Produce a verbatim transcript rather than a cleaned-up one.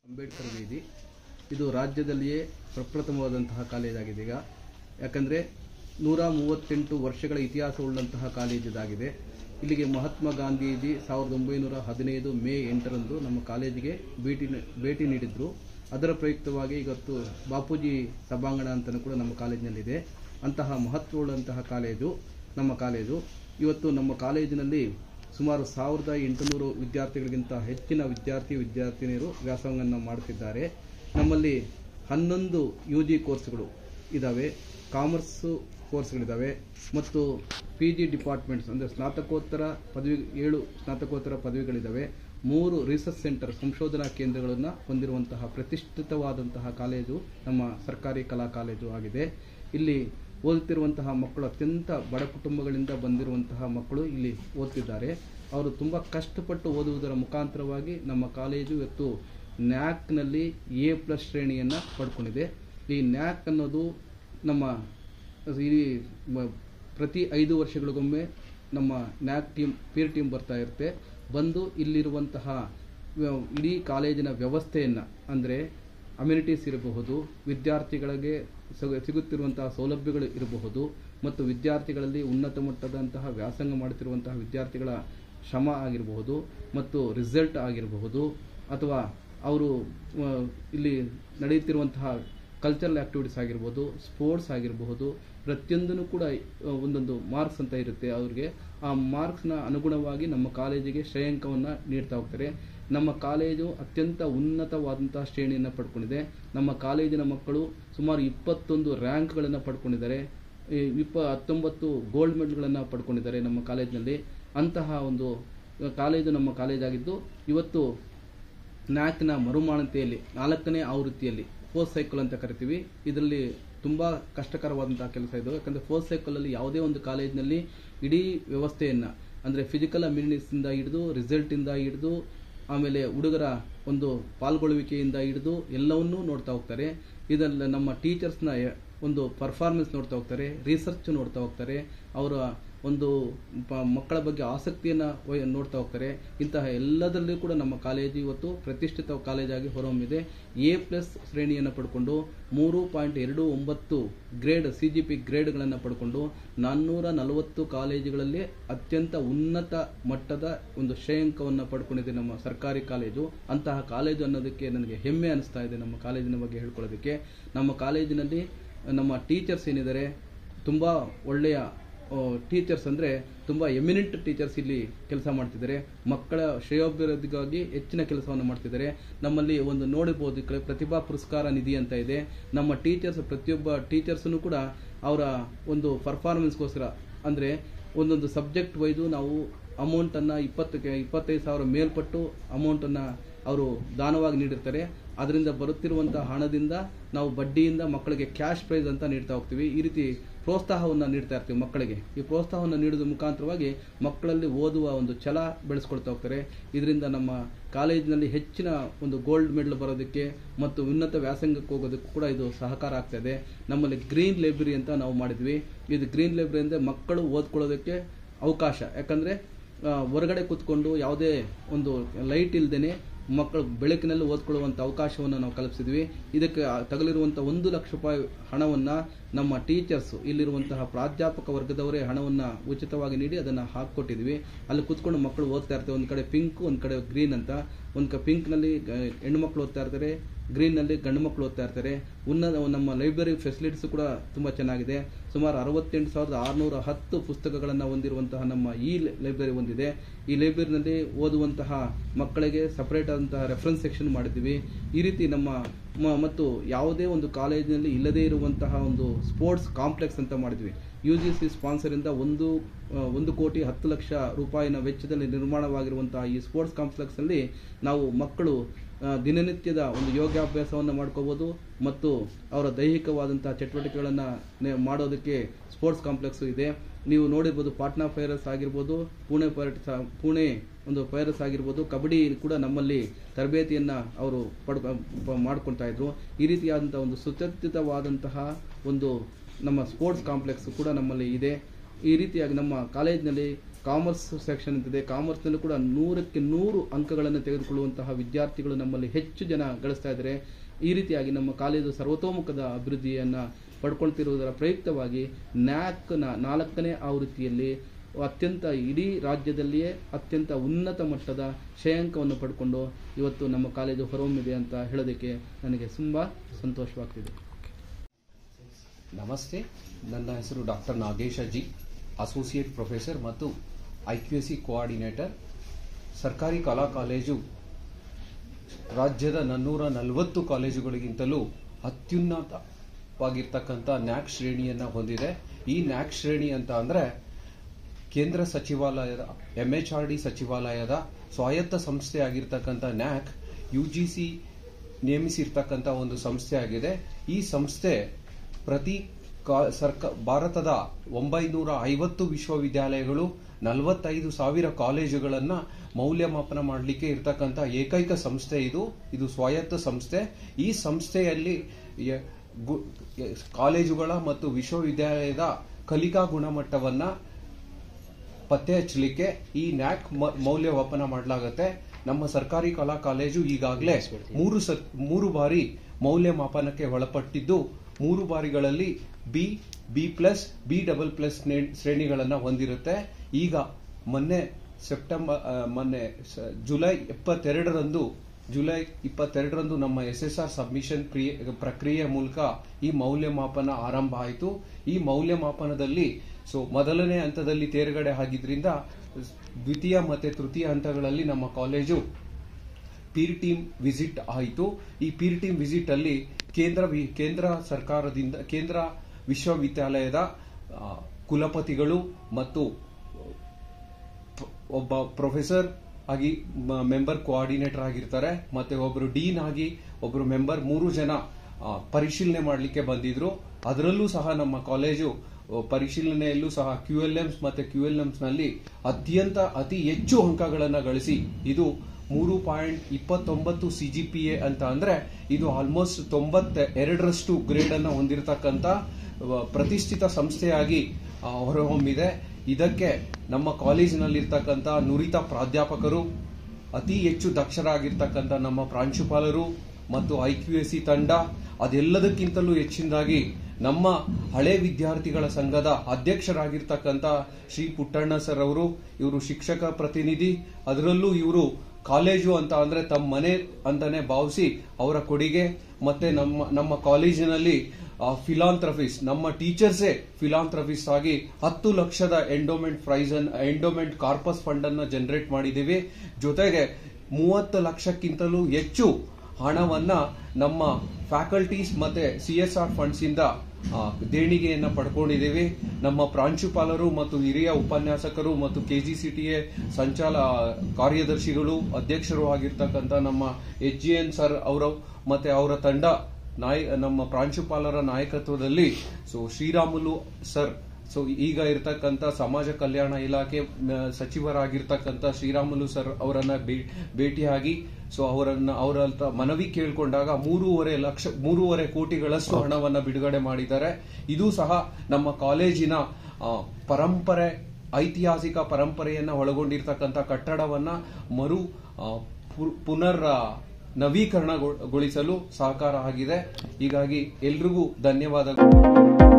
ಅಂಬೇಡ್ಕರ್ ವೇದಿ ಇದು ರಾಜ್ಯದಲ್ಲಿಯೇ ಪ್ರಪ್ರಥಮವಾದಂತಹ ಕಾಲೇಜ್ ಆಗಿದೆ. ಈಗ ಯಾಕಂದರೆ ನೂರ ಮೂವತ್ತೆಂಟು ವರ್ಷಗಳ ಇತಿಹಾಸವುಳ್ಳಂತಹ ಕಾಲೇಜ್ ಇದಾಗಿದೆ. ಇಲ್ಲಿಗೆ ಮಹಾತ್ಮ ಗಾಂಧೀಜಿ ಸಾವಿರದ ಒಂಬೈನೂರ ಹದಿನೈದು ಮೇ ಎಂಟರಂದು ನಮ್ಮ ಕಾಲೇಜಿಗೆ ಭೇಟಿ ಭೇಟಿ ನೀಡಿದ್ರು. ಅದರ ಪ್ರಯುಕ್ತವಾಗಿ ಇವತ್ತು ಬಾಪೂಜಿ ಸಭಾಂಗಣ ಅಂತಲೂ ಕೂಡ ನಮ್ಮ ಕಾಲೇಜಿನಲ್ಲಿದೆ. ಅಂತಹ ಮಹತ್ವವುಳ್ಳಂತಹ ಕಾಲೇಜು ನಮ್ಮ ಕಾಲೇಜು. ಇವತ್ತು ನಮ್ಮ ಕಾಲೇಜಿನಲ್ಲಿ ಸುಮಾರು ಸಾವಿರದ ಎಂಟುನೂರು ವಿದ್ಯಾರ್ಥಿಗಳಿಗಿಂತ ಹೆಚ್ಚಿನ ವಿದ್ಯಾರ್ಥಿ ವಿದ್ಯಾರ್ಥಿನಿಯರು ವ್ಯಾಸಂಗವನ್ನು ಮಾಡುತ್ತಿದ್ದಾರೆ. ನಮ್ಮಲ್ಲಿ ಹನ್ನೊಂದು ಯು ಜಿ ಕೋರ್ಸ್ಗಳು ಇದ್ದಾವೆ, ಕಾಮರ್ಸು ಕೋರ್ಸ್ಗಳಿದ್ದಾವೆ ಮತ್ತು ಪಿ ಜಿ ಡಿಪಾರ್ಟ್ಮೆಂಟ್ಸ್ ಅಂದರೆ ಸ್ನಾತಕೋತ್ತರ ಪದವಿ ಏಳು ಸ್ನಾತಕೋತ್ತರ ಪದವಿಗಳಿದ್ದಾವೆ. ಮೂರು ರಿಸರ್ಚ್ ಸೆಂಟರ್ ಸಂಶೋಧನಾ ಕೇಂದ್ರಗಳನ್ನು ಹೊಂದಿರುವಂತಹ ಪ್ರತಿಷ್ಠಿತವಾದಂತಹ ಕಾಲೇಜು ನಮ್ಮ ಸರ್ಕಾರಿ ಕಲಾ ಕಾಲೇಜು ಆಗಿದೆ. ಇಲ್ಲಿ ಓದುತ್ತಿರುವಂತಹ ಮಕ್ಕಳು ಅತ್ಯಂತ ಬಡ ಕುಟುಂಬಗಳಿಂದ ಬಂದಿರುವಂತಹ ಮಕ್ಕಳು ಇಲ್ಲಿ ಓದ್ತಿದ್ದಾರೆ. ಅವರು ತುಂಬ ಕಷ್ಟಪಟ್ಟು ಓದುವುದರ ಮುಖಾಂತರವಾಗಿ ನಮ್ಮ ಕಾಲೇಜು ಇವತ್ತು ನ್ಯಾಕ್ನಲ್ಲಿ ಎ ಪ್ಲಸ್ ಶ್ರೇಣಿಯನ್ನು ಪಡ್ಕೊಂಡಿದೆ. ಈ ನ್ಯಾಕ್ ಅನ್ನೋದು ನಮ್ಮ ಈ ಪ್ರತಿ ಐದು ವರ್ಷಗಳಿಗೊಮ್ಮೆ ನಮ್ಮ ನ್ಯಾಕ್ ಟೀಮ್ ಪೀರ್ ಟೀಮ್ ಬರ್ತಾ ಇರುತ್ತೆ. ಬಂದು ಇಲ್ಲಿರುವಂತಹ ಇಡೀ ಕಾಲೇಜಿನ ವ್ಯವಸ್ಥೆಯನ್ನು ಅಂದರೆ ಅಮ್ಯುನಿಟೀಸ್ ಇರಬಹುದು, ವಿದ್ಯಾರ್ಥಿಗಳಿಗೆ ಸಿಗುತ್ತಿರುವಂತಹ ಸೌಲಭ್ಯಗಳು ಇರಬಹುದು ಮತ್ತು ವಿದ್ಯಾರ್ಥಿಗಳಲ್ಲಿ ಉನ್ನತ ಮಟ್ಟದಂತಹ ವ್ಯಾಸಂಗ ಮಾಡುತ್ತಿರುವಂತಹ ವಿದ್ಯಾರ್ಥಿಗಳ ಶ್ರಮ ಆಗಿರಬಹುದು ಮತ್ತು ರಿಸಲ್ಟ್ ಆಗಿರಬಹುದು ಅಥವಾ ಅವರು ಇಲ್ಲಿ ನಡೆಯುತ್ತಿರುವಂತಹ ಕಲ್ಚರಲ್ ಆ್ಯಕ್ಟಿವಿಟೀಸ್ ಆಗಿರ್ಬೋದು, ಸ್ಪೋರ್ಟ್ಸ್ ಆಗಿರಬಹುದು, ಪ್ರತಿಯೊಂದೂ ಕೂಡ ಒಂದೊಂದು ಮಾರ್ಕ್ಸ್ ಅಂತ ಇರುತ್ತೆ. ಅವ್ರಿಗೆ ಆ ಮಾರ್ಕ್ಸ್ನ ಅನುಗುಣವಾಗಿ ನಮ್ಮ ಕಾಲೇಜಿಗೆ ಶ್ರೇಯಾಂಕವನ್ನು ನೀಡ್ತಾ ಹೋಗ್ತಾರೆ. ನಮ್ಮ ಕಾಲೇಜು ಅತ್ಯಂತ ಉನ್ನತವಾದಂತಹ ಶ್ರೇಣಿಯನ್ನು ಪಡ್ಕೊಂಡಿದೆ. ನಮ್ಮ ಕಾಲೇಜಿನ ಮಕ್ಕಳು ಸುಮಾರು ಇಪ್ಪತ್ತೊಂದು ರ್ಯಾಂಕ್ಗಳನ್ನು ಪಡ್ಕೊಂಡಿದ್ದಾರೆ. ಇಪ್ಪ ಹತ್ತೊಂಬತ್ತು ಗೋಲ್ಡ್ ಮೆಡಲ್ಗಳನ್ನು ಪಡ್ಕೊಂಡಿದ್ದಾರೆ ನಮ್ಮ ಕಾಲೇಜಿನಲ್ಲಿ. ಅಂತಹ ಒಂದು ಕಾಲೇಜು ನಮ್ಮ ಕಾಲೇಜಾಗಿದ್ದು ಇವತ್ತು ನ್ಯಾಕ್ನ ಮರುಮಾನತೆಯಲ್ಲಿ ನಾಲ್ಕನೇ ಆವೃತ್ತಿಯಲ್ಲಿ ಫೋರ್ತ್ ಸೈಕಲ್ ಅಂತ ಕರಿತೀವಿ. ಇದರಲ್ಲಿ ತುಂಬ ಕಷ್ಟಕರವಾದಂತಹ ಕೆಲಸ ಇದು. ಯಾಕಂದರೆ ಫೋರ್ತ್ ಸೈಕಲಲ್ಲಿ ಯಾವುದೇ ಒಂದು ಕಾಲೇಜಿನಲ್ಲಿ ಇಡೀ ವ್ಯವಸ್ಥೆಯನ್ನು ಅಂದರೆ ಫಿಸಿಕಲ್ ಅಮ್ಯುನಿಟೀಸಿಂದ ಹಿಡಿದು ರಿಸಲ್ಟಿಂದ ಹಿಡಿದು ಆಮೇಲೆ ಹುಡುಗರ ಒಂದು ಪಾಲ್ಗೊಳ್ಳುವಿಕೆಯಿಂದ ಹಿಡಿದು ಎಲ್ಲವನ್ನೂ ನೋಡ್ತಾ ಹೋಗ್ತಾರೆ. ಇದರಲ್ಲಿ ನಮ್ಮ ಟೀಚರ್ಸ್ನ ಒಂದು ಪರ್ಫಾರ್ಮೆನ್ಸ್ ನೋಡ್ತಾ ಹೋಗ್ತಾರೆ, ರಿಸರ್ಚ್ ನೋಡ್ತಾ ಹೋಗ್ತಾರೆ, ಅವರ ಒಂದು ಮಕ್ಕಳ ಬಗ್ಗೆ ಆಸಕ್ತಿಯನ್ನು ನೋಡ್ತಾ ಹೋಗ್ತಾರೆ. ಇಂತಹ ಎಲ್ಲದರಲ್ಲೂ ಕೂಡ ನಮ್ಮ ಕಾಲೇಜು ಇವತ್ತು ಪ್ರತಿಷ್ಠಿತ ಕಾಲೇಜಾಗಿ ಹೊರಹೊಮ್ಮಿದೆ. ಎ ಪ್ಲಸ್ ಶ್ರೇಣಿಯನ್ನು ಪಡ್ಕೊಂಡು ಮೂರು ಪಾಯಿಂಟ್ ಎರಡು ಒಂಬತ್ತು ಗ್ರೇಡ್ ಸಿ ಜಿ ಪಿ ಗ್ರೇಡ್ಗಳನ್ನು ಪಡ್ಕೊಂಡು ನಾನ್ನೂರ ನಲವತ್ತು ಕಾಲೇಜುಗಳಲ್ಲಿ ಅತ್ಯಂತ ಉನ್ನತ ಮಟ್ಟದ ಒಂದು ಶ್ರೇಯಾಂಕವನ್ನು ಪಡ್ಕೊಂಡಿದೆ ನಮ್ಮ ಸರ್ಕಾರಿ ಕಾಲೇಜು. ಅಂತಹ ಕಾಲೇಜು ಅನ್ನೋದಕ್ಕೆ ನನಗೆ ಹೆಮ್ಮೆ ಅನಿಸ್ತಾ ಇದೆ ನಮ್ಮ ಕಾಲೇಜಿನ ಬಗ್ಗೆ ಹೇಳ್ಕೊಳ್ಳೋದಕ್ಕೆ. ನಮ್ಮ ಕಾಲೇಜಿನಲ್ಲಿ ನಮ್ಮ ಟೀಚರ್ಸ್ ಏನಿದ್ದಾರೆ ತುಂಬ ಒಳ್ಳೆಯ ಟೀಚರ್ಸ್ ಅಂದರೆ ತುಂಬ ಎಮಿನೆಂಟ್ ಟೀಚರ್ಸ್ ಇಲ್ಲಿ ಕೆಲಸ ಮಾಡ್ತಿದ್ದಾರೆ. ಮಕ್ಕಳ ಶ್ರೇಯೋಭಿವೃದ್ಧಿಗಾಗಿ ಹೆಚ್ಚಿನ ಕೆಲಸವನ್ನು ಮಾಡ್ತಿದ್ದಾರೆ. ನಮ್ಮಲ್ಲಿ ಒಂದು ನೋಡಬಹುದು ಪ್ರತಿಭಾ ಪುರಸ್ಕಾರ ನಿಧಿ ಅಂತ ಇದೆ. ನಮ್ಮ ಟೀಚರ್ಸ್ ಪ್ರತಿಯೊಬ್ಬ ಟೀಚರ್ಸನ್ನು ಕೂಡ ಅವರ ಒಂದು ಪರ್ಫಾರ್ಮೆನ್ಸ್ಗೋಸ್ಕರ ಅಂದರೆ ಒಂದೊಂದು ಸಬ್ಜೆಕ್ಟ್ ವೈದು ನಾವು ಅಮೌಂಟನ್ನು ಇಪ್ಪತ್ತಕ್ಕೆ ಇಪ್ಪತ್ತೈದು ಸಾವಿರ ಮೇಲ್ಪಟ್ಟು ಅಮೌಂಟನ್ನು ಅವರು ದಾನವಾಗಿ ನೀಡಿರ್ತಾರೆ. ಅದರಿಂದ ಬರುತ್ತಿರುವಂಥ ಹಣದಿಂದ ನಾವು ಬಡ್ಡಿಯಿಂದ ಮಕ್ಕಳಿಗೆ ಕ್ಯಾಶ್ ಪ್ರೈಸ್ ಅಂತ ನೀಡ್ತಾ ಹೋಗ್ತೀವಿ. ಈ ರೀತಿ ಪ್ರೋತ್ಸಾಹವನ್ನು ನೀಡ್ತಾ ಇರ್ತೀವಿ ಮಕ್ಕಳಿಗೆ. ಈ ಪ್ರೋತ್ಸಾಹವನ್ನು ನೀಡೋದ್ರ ಮುಖಾಂತರವಾಗಿ ಮಕ್ಕಳಲ್ಲಿ ಓದುವ ಒಂದು ಛಲ ಬೆಳೆಸ್ಕೊಳ್ತಾ ಹೋಗ್ತಾರೆ. ಇದರಿಂದ ನಮ್ಮ ಕಾಲೇಜಿನಲ್ಲಿ ಹೆಚ್ಚಿನ ಒಂದು ಗೋಲ್ಡ್ ಮೆಡಲ್ ಬರೋದಕ್ಕೆ ಮತ್ತು ಉನ್ನತ ವ್ಯಾಸಂಗಕ್ಕೆ ಹೋಗೋದಕ್ಕೂ ಕೂಡ ಇದು ಸಹಕಾರ ಆಗ್ತಾ ಇದೆ. ನಮ್ಮಲ್ಲಿ ಗ್ರೀನ್ ಲೈಬ್ರರಿ ಅಂತ ನಾವು ಮಾಡಿದ್ವಿ. ಇದು ಗ್ರೀನ್ ಲೈಬ್ರರಿ ಅಂದರೆ ಮಕ್ಕಳು ಓದ್ಕೊಳ್ಳೋದಕ್ಕೆ ಅವಕಾಶ. ಯಾಕಂದರೆ ಹೊರಗಡೆ ಕೂತ್ಕೊಂಡು ಯಾವುದೇ ಒಂದು ಲೈಟ್ ಇಲ್ಲದೇ ಮಕ್ಕಳು ಬೆಳಕಿನಲ್ಲಿ ಓದ್ಕೊಳ್ಳುವಂಥ ಅವಕಾಶವನ್ನು ನಾವು ಕಲ್ಪಿಸಿದ್ವಿ. ಇದಕ್ಕೆ ತಗಲಿರುವಂಥ ಒಂದು ಲಕ್ಷ ರೂಪಾಯಿ ಹಣವನ್ನು ನಮ್ಮ ಟೀಚರ್ಸು ಇಲ್ಲಿರುವಂತಹ ಪ್ರಾಧ್ಯಾಪಕ ವರ್ಗದವರೇ ಹಣವನ್ನು ಉಚಿತವಾಗಿ ನೀಡಿ ಅದನ್ನು ಹಾಕಿಕೊಟ್ಟಿದ್ವಿ. ಅಲ್ಲಿ ಕೂತ್ಕೊಂಡು ಮಕ್ಕಳು ಓದ್ತಾ ಇರ್ತಾರೆ. ಒಂದು ಕಡೆ ಪಿಂಕ್, ಒಂದು ಕಡೆ ಗ್ರೀನ್ ಅಂತ. ಒಂದು ಕ ಪಿಂಕ್ನಲ್ಲಿ ಹೆಣ್ಣು ಮಕ್ಕಳು ಓದ್ತಾ ಇರ್ತಾರೆ, ಗ್ರೀನ್ನಲ್ಲಿ ಗಂಡು ಮಕ್ಕಳು ಓದ್ತಾ ಇರ್ತಾರೆ. ಉನ್ನತ ನಮ್ಮ ಲೈಬ್ರರಿ ಫೆಸಿಲಿಟೀಸು ಕೂಡ ತುಂಬ ಚೆನ್ನಾಗಿದೆ. ಸುಮಾರು ಅರವತ್ತೆಂಟು ಸಾವಿರದ ಆರುನೂರ ಹತ್ತು ಪುಸ್ತಕಗಳನ್ನು ಹೊಂದಿರುವಂತಹ ನಮ್ಮ ಈ ಲೈಬ್ರರಿ ಹೊಂದಿದೆ. ಈ ಲೈಬ್ರರಿನಲ್ಲಿ ಓದುವಂತಹ ಮಕ್ಕಳಿಗೆ ಸಪರೇಟ್ ಆದಂತಹ ರೆಫರೆನ್ಸ್ ಸೆಕ್ಷನ್ ಮಾಡಿದ್ದೀವಿ. ಈ ರೀತಿ ನಮ್ಮ ಮತ್ತು ಯಾವುದೇ ಒಂದು ಕಾಲೇಜಿನಲ್ಲಿ ಇಲ್ಲದೇ ಇರುವಂತಹ ಒಂದು ಸ್ಪೋರ್ಟ್ಸ್ ಕಾಂಪ್ಲೆಕ್ಸ್ ಅಂತ ಮಾಡಿದ್ವಿ. ಯು ಜಿ ಸಿ ಸ್ಪಾನ್ಸರಿಂದ ಒಂದು ಒಂದು ಕೋಟಿ ಹತ್ತು ಲಕ್ಷ ರೂಪಾಯಿನ ವೆಚ್ಚದಲ್ಲಿ ನಿರ್ಮಾಣವಾಗಿರುವಂತಹ ಈ ಸ್ಪೋರ್ಟ್ಸ್ ಕಾಂಪ್ಲೆಕ್ಸ್ನಲ್ಲಿ ನಾವು ಮಕ್ಕಳು ದಿನನಿತ್ಯದ ಒಂದು ಯೋಗಾಭ್ಯಾಸವನ್ನು ಮಾಡ್ಕೋಬೋದು ಮತ್ತು ಅವರ ದೈಹಿಕವಾದಂತಹ ಚಟುವಟಿಕೆಗಳನ್ನು ಮಾಡೋದಕ್ಕೆ ಸ್ಪೋರ್ಟ್ಸ್ ಕಾಂಪ್ಲೆಕ್ಸು ಇದೆ. ನೀವು ನೋಡಿರ್ಬೋದು ಪಾಟ್ನಾ ಪೈರಟ್ಸ್ ಆಗಿರ್ಬೋದು, ಪುಣೆ ಪೈರಟ್ಸ್ ಪುಣೆ ಒಂದು ಪೈರಟ್ಸ್ ಆಗಿರ್ಬೋದು, ಕಬಡ್ಡಿ ಕೂಡ ನಮ್ಮಲ್ಲಿ ತರಬೇತಿಯನ್ನು ಅವರು ಪಡ್ಕೊ ಮಾಡ್ಕೊಳ್ತಾ ಇದ್ರು. ಈ ರೀತಿಯಾದಂಥ ಒಂದು ಸುಸಜ್ಜಿತವಾದಂತಹ ಒಂದು ನಮ್ಮ ಸ್ಪೋರ್ಟ್ಸ್ ಕಾಂಪ್ಲೆಕ್ಸ್ ಕೂಡ ನಮ್ಮಲ್ಲಿ ಇದೆ. ಈ ರೀತಿಯಾಗಿ ನಮ್ಮ ಕಾಲೇಜಿನಲ್ಲಿ ಕಾಮರ್ಸ್ ಸೆಕ್ಷನ್ ಅಂತಿದೆ. ಕಾಮರ್ಸ್ನಲ್ಲೂ ಕೂಡ ನೂರಕ್ಕೆ ನೂರು ಅಂಕಗಳನ್ನು ತೆಗೆದುಕೊಳ್ಳುವಂತಹ ವಿದ್ಯಾರ್ಥಿಗಳು ನಮ್ಮಲ್ಲಿ ಹೆಚ್ಚು ಜನ ಗಳಿಸ್ತಾ ಇದ್ದಾರೆ. ಈ ರೀತಿಯಾಗಿ ನಮ್ಮ ಕಾಲೇಜು ಸರ್ವತೋಮುಖದ ಅಭಿವೃದ್ಧಿಯನ್ನು ಪಡ್ಕೊಳ್ತಿರುವುದರ ಪ್ರಯುಕ್ತವಾಗಿ ನ್ಯಾಕ್ನ ನಾಲ್ಕನೇ ಆವೃತ್ತಿಯಲ್ಲಿ ಅತ್ಯಂತ ಇಡೀ ರಾಜ್ಯದಲ್ಲಿಯೇ ಅತ್ಯಂತ ಉನ್ನತ ಮಟ್ಟದ ಶ್ರೇಯಾಂಕವನ್ನು ಪಡ್ಕೊಂಡು ಇವತ್ತು ನಮ್ಮ ಕಾಲೇಜು ಹೊರಹೊಮ್ಮಿದೆ ಅಂತ ಹೇಳೋದಕ್ಕೆ ನನಗೆ ತುಂಬ ಸಂತೋಷವಾಗ್ತಿದೆ. ನಮಸ್ತೆ, ನನ್ನ ಹೆಸರು doctor Nagesha G, associate professor ಮತ್ತು I Q S C coordinator. ಸರ್ಕಾರಿ ಕಲಾ ಕಾಲೇಜು ರಾಜ್ಯದ ನಾನ್ನೂರ ನಲವತ್ತು ಕಾಲೇಜುಗಳಿಗಿಂತಲೂ ಅತ್ಯುನ್ನತವಾಗಿರ್ತಕ್ಕಂಥ ನ್ಯಾಕ್ ಶ್ರೇಣಿಯನ್ನು ಹೊಂದಿದೆ. ಈ ನ್ಯಾಕ್ ಶ್ರೇಣಿ ಅಂತ ಅಂದರೆ ಕೇಂದ್ರ ಸಚಿವಾಲಯದ ಎಂ ಎಚ್ ಆರ್ ಡಿ ಸಚಿವಾಲಯದ ಸ್ವಾಯತ್ತ ಸಂಸ್ಥೆ ಆಗಿರ್ತಕ್ಕಂಥ ನ್ಯಾಕ್ ಯು ಜಿ ಸಿ ನೇಮಿಸಿರ್ತಕ್ಕಂಥ ಒಂದು ಸಂಸ್ಥೆ ಆಗಿದೆ. ಈ ಸಂಸ್ಥೆ ಪ್ರತಿ ಸರ್ಕ ಭಾರತದ ಒಂಬೈನೂರ ಐವತ್ತು ವಿಶ್ವವಿದ್ಯಾಲಯಗಳು ನಲವತ್ತೈದು ಸಾವಿರ ಕಾಲೇಜುಗಳನ್ನು ಮೌಲ್ಯಮಾಪನ ಮಾಡಲಿಕ್ಕೆ ಇರತಕ್ಕಂಥ ಏಕೈಕ ಸಂಸ್ಥೆ ಇದು. ಇದು ಸ್ವಾಯತ್ತ ಸಂಸ್ಥೆ. ಈ ಸಂಸ್ಥೆಯಲ್ಲಿ ಕಾಲೇಜುಗಳ ಮತ್ತು ವಿಶ್ವವಿದ್ಯಾಲಯದ ಕಲಿಕಾ ಗುಣಮಟ್ಟವನ್ನು ಪತ್ತೆ ಹಚ್ಚಲಿಕ್ಕೆ ಈ ನ್ಯಾಕ್ ಮೌಲ್ಯಮಾಪನ ಮಾಡಲಾಗುತ್ತೆ. ನಮ್ಮ ಸರ್ಕಾರಿ ಕಲಾ ಕಾಲೇಜು ಈಗಾಗಲೇ ಮೂರು ಮೂರು ಬಾರಿ ಮೌಲ್ಯಮಾಪನಕ್ಕೆ ಒಳಪಟ್ಟಿದ್ದು, ಮೂರು ಬಾರಿಗಳಲ್ಲಿ B B plus B double plus ಶ್ರೇಣಿಗಳನ್ನು ಹೊಂದಿರುತ್ತೆ. ಈಗ ಮೊನ್ನೆ ಸೆಪ್ಟೆಂಬರ್ ಮೊನ್ನೆ ಜುಲೈ ಇಪ್ಪತ್ತೆರಡರಂದು ಜುಲೈ ಇಪ್ಪತ್ತೆರಡರಂದು ನಮ್ಮ ಎಸ್ ಎಸ್ ಆರ್ ಸಬ್ಮಿಷನ್ ಪ್ರಕ್ರಿಯೆ ಮೂಲಕ ಈ ಮೌಲ್ಯಮಾಪನ ಆರಂಭ ಆಯಿತು. ಈ ಮೌಲ್ಯಮಾಪನದಲ್ಲಿ ಸೊ ಮೊದಲನೇ ಹಂತದಲ್ಲಿ ತೇರ್ಗಡೆ ಆಗಿದ್ರಿಂದ ದ್ವಿತೀಯ ಮತ್ತು ತೃತೀಯ ಹಂತಗಳಲ್ಲಿ ನಮ್ಮ ಕಾಲೇಜು ಪೀರ್ ಟೀಮ್ ವಿಸಿಟ್ ಆಯಿತು. ಈ ಪೀರ್ ಟೀಮ್ ವಿಸಿಟ್ ಅಲ್ಲಿ ಕೇಂದ್ರ ಕೇಂದ್ರ ಸರ್ಕಾರದಿಂದ ಕೇಂದ್ರ ವಿಶ್ವವಿದ್ಯಾಲಯದ ಕುಲಪತಿಗಳು ಮತ್ತು ಒಬ್ಬ ಪ್ರೊಫೆಸರ್ ಆಗಿ ಮೆಂಬರ್ ಕೋಆರ್ಡಿನೇಟರ್ ಆಗಿರ್ತಾರೆ, ಮತ್ತೆ ಒಬ್ಬರು ಡೀನ್ ಆಗಿ ಒಬ್ಬರು ಮೆಂಬರ್, ಮೂರು ಜನ ಪರಿಶೀಲನೆ ಮಾಡಲಿಕ್ಕೆ ಬಂದಿದ್ರು. ಅದರಲ್ಲೂ ಸಹ ನಮ್ಮ ಕಾಲೇಜು ಪರಿಶೀಲನೆಯಲ್ಲೂ ಸಹ ಕ್ಯೂ ಎಲ್ ಎಮ್ಸ್ ಮತ್ತೆ ಕ್ಯೂ ಎಲ್ ಎಮ್ಸ್ ನಲ್ಲಿ ಅತ್ಯಂತ ಅತಿ ಹೆಚ್ಚು ಅಂಕಗಳನ್ನು ಗಳಿಸಿ ಇದು ಮೂರು ಪಾಯಿಂಟ್ ಇಪ್ಪತ್ತೊಂಬತ್ತು ಸಿಜಿಪಿಎ ಅಂತ ಅಂದ್ರೆ ಇದು ಆಲ್ಮೋಸ್ಟ್ ತೊಂಬತ್ತ ಎರಡರಷ್ಟು ಗ್ರೇಡ್ ಅನ್ನು ಹೊಂದಿರತಕ್ಕಂತ ಪ್ರತಿಷ್ಠಿತ ಸಂಸ್ಥೆಯಾಗಿ ಹೊರಹೊಮ್ಮಿದೆ. ಇದಕ್ಕೆ ನಮ್ಮ ಕಾಲೇಜಿನಲ್ಲಿರ್ತಕ್ಕಂಥ ನುರಿತ ಪ್ರಾಧ್ಯಾಪಕರು, ಅತಿ ಹೆಚ್ಚು ದಕ್ಷರಾಗಿರ್ತಕ್ಕಂಥ ನಮ್ಮ ಪ್ರಾಂಶುಪಾಲರು ಮತ್ತು ಐ ಕ್ಯೂ ಎಸ್ ಸಿ ತಂಡ, ಅದೆಲ್ಲದಕ್ಕಿಂತಲೂ ಹೆಚ್ಚಿನದಾಗಿ ನಮ್ಮ ಹಳೆ ವಿದ್ಯಾರ್ಥಿಗಳ ಸಂಘದ ಅಧ್ಯಕ್ಷರಾಗಿರ್ತಕ್ಕಂಥ ಶ್ರೀ ಪುಟ್ಟಣ್ಣ ಸರ್ ಅವರು, ಇವರು ಶಿಕ್ಷಕ ಪ್ರತಿನಿಧಿ. ಅದರಲ್ಲೂ ಇವರು ಕಾಲೇಜು ಅಂತ ಅಂದ್ರೆ ತಮ್ಮ ಮನೆ ಅಂತಾನೆ ಭಾವಿಸಿ ಅವರ ಕೊಡುಗೆ, ಮತ್ತೆ ನಮ್ಮ ನಮ್ಮ ಕಾಲೇಜಿನಲ್ಲಿ ಫಿಲಾಂಥ್ರಫಿಸ್, ನಮ್ಮ ಟೀಚರ್ಸೇ ಫಿಲಾಂಥ್ರಫಿಸ್ ಆಗಿ ಹತ್ತು ಲಕ್ಷದ endowment prize endowment corpus fund ಅನ್ನ ಜನರೇಟ್ ಮಾಡಿದ್ದೀವಿ. ಜೊತೆಗೆ ಮೂವತ್ತು ಲಕ್ಷಕ್ಕಿಂತಲೂ ಹೆಚ್ಚು ಹಣವನ್ನ ನಮ್ಮ ಫ್ಯಾಕಲ್ಟೀಸ್ ಮತ್ತೆ ಸಿ ಎಸ್ ಆರ್ ಫಂಡ್ಸ್ ಇಂದ ದೇಣಿಗೆಯನ್ನ ಪಡ್ಕೊಂಡಿದ್ದೀವಿ. ನಮ್ಮ ಪ್ರಾಂಶುಪಾಲರು ಮತ್ತು ಹಿರಿಯ ಉಪನ್ಯಾಸಕರು ಮತ್ತು ಕೆಜಿಸಿಟಿಎ ಸಂಚಾಲ ಕಾರ್ಯದರ್ಶಿಗಳು, ಅಧ್ಯಕ್ಷರು ಆಗಿರ್ತಕ್ಕಂಥ ನಮ್ಮ ಎಚ್ ಜಿ ಎನ್ ಸರ್ ಅವರು ಮತ್ತೆ ಅವರ ತಂಡ, ನಾಯ ನಮ್ಮ ಪ್ರಾಂಶುಪಾಲರ ನಾಯಕತ್ವದಲ್ಲಿ ಸೊ ಶ್ರೀರಾಮುಲು ಸರ್, ಸೊ ಈಗ ಇರತಕ್ಕಂಥ ಸಮಾಜ ಕಲ್ಯಾಣ ಇಲಾಖೆ ಸಚಿವರಾಗಿರ್ತಕ್ಕಂಥ ಶ್ರೀರಾಮುಲು ಸರ್ ಅವರನ್ನ ಭೇಟಿಯಾಗಿ ಸೊ ಅವರನ್ನ ಅವರ ಮನವಿ ಕೇಳಿಕೊಂಡಾಗ ಮೂರುವರೆ ಲಕ್ಷ ಮೂರುವರೆ ಕೋಟಿಗಳಷ್ಟು ಹಣವನ್ನ ಬಿಡುಗಡೆ ಮಾಡಿದ್ದಾರೆ. ಇದು ಸಹ ನಮ್ಮ ಕಾಲೇಜಿನ ಪರಂಪರೆ, ಐತಿಹಾಸಿಕ ಪರಂಪರೆಯನ್ನ ಒಳಗೊಂಡಿರ್ತಕ್ಕಂಥ ಕಟ್ಟಡವನ್ನ ಮರು ಪುನರ್ ನವೀಕರಣಗೊಳಿಸಲು ಸಹಕಾರ ಆಗಿದೆ. ಹೀಗಾಗಿ ಎಲ್ರಿಗೂ ಧನ್ಯವಾದಗಳು.